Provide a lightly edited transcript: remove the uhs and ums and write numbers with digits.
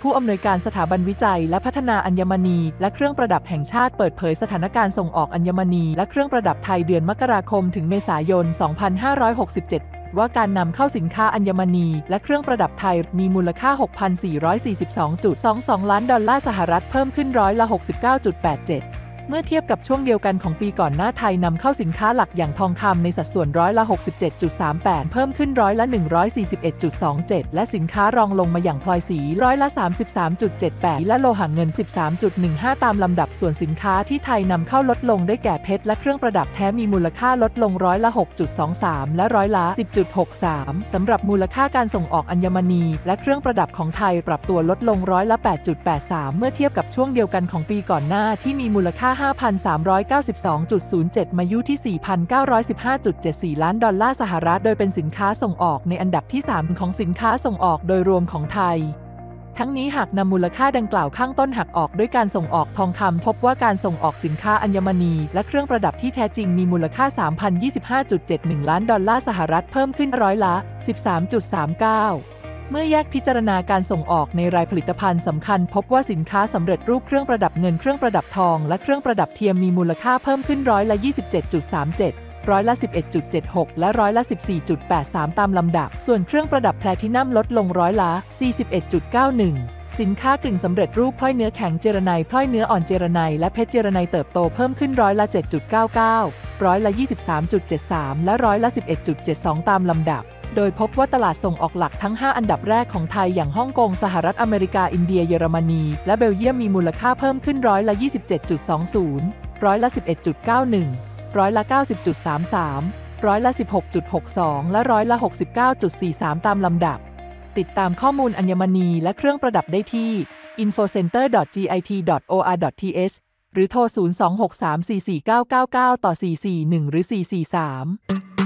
ผู้อำนวยการสถาบันวิจัยและพัฒนาอัญมณีและเครื่องประดับแห่งชาติเปิดเผยสถานการณ์ส่งออกอัญมณีและเครื่องประดับไทยเดือนมกราคมถึงเมษายน 2567 ว่าการนำเข้าสินค้าอัญมณีและเครื่องประดับไทยมีมูลค่า 6,442.22 ล้านดอลลาร์สหรัฐเพิ่มขึ้น69.87%เมื่อเทียบกับช่วงเดียวกันของปีก่อนหน้าไทยนำเข้าสินค้าหลักอย่างทองคำในสัดส่วน67.38%เพิ่มขึ้น141.27%และสินค้ารองลงมาอย่างพลอยสี33.78%และโลหะเงิน 13.15% ตามลำดับส่วนสินค้าที่ไทยนำเข้าลดลงได้แก่เพชรและเครื่องประดับแท้มีมูลค่าลดลง6.23%และ10.63%สำหรับมูลค่าการส่งออกอัญมณีและเครื่องประดับของไทยปรับตัวลดลง8.83%เมื่อเทียบกับช่วงเดียวกันของปีก่อนหน้าที่มีมูลค่า5,392.07 มาอยู่ที่ 4,915.74 ล้านดอลลาร์สหรัฐโดยเป็นสินค้าส่งออกในอันดับที่ 3 ของสินค้าส่งออกโดยรวมของไทยทั้งนี้หากนำมูลค่าดังกล่าวข้างต้นหักออกด้วยการส่งออกทองคำพบว่าการส่งออกสินค้าอัญมณีและเครื่องประดับที่แท้จริงมีมูลค่า 3,025.71 ล้านดอลลาร์สหรัฐเพิ่มขึ้น13.39%เมื่อแยกพิจารณาการส่งออกในรายผลิตภัณฑ์สำคัญพบว่าสินค้าสำเร็จรูปเครื่องประดับเงินเครื่องประดับทองและเครื่องประดับเทียมมีมูลค่าเพิ่มขึ้น27.37%11.76%และ14.83%ตามลำดับส่วนเครื่องประดับแพลทินัมลดลง41.91%สินค้ากึ่งสำเร็จรูปพลอยเนื้อแข็งเจรไนพลอยเนื้ออ่อนเจรไนและเพชรเจรไนเติบโตเพิ่มขึ้น7.99%23.73%และ11.72%ตามลำดับโดยพบว่าตลาดส่งออกหลักทั้ง 5 อันดับแรกของไทยอย่างฮ่องกงสหรัฐอเมริกาอินเดียเยอรมนีและเบลเยียมมีมูลค่าเพิ่มขึ้น27.20%11.91%90.33%16.62%และ69.43%ตามลำดับติดตามข้อมูลอัญมณีและเครื่องประดับได้ที่ infocenter.git.or.th หรือโทร 026344999 ต่อ 441 หรือ 443